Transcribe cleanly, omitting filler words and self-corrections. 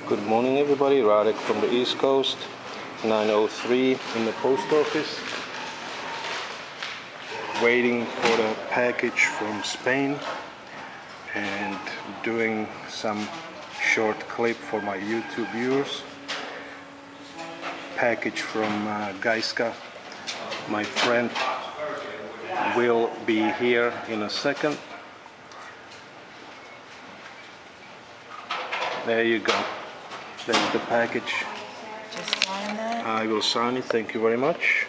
Good morning everybody, Radek from the East Coast, 9:03 in the post office, waiting for the package from Spain and doing some short clip for my YouTube viewers. Package from Gaizka. My friend will be here in a second. There you go. That's the package. Just sign that. I will sign it. Thank you very much.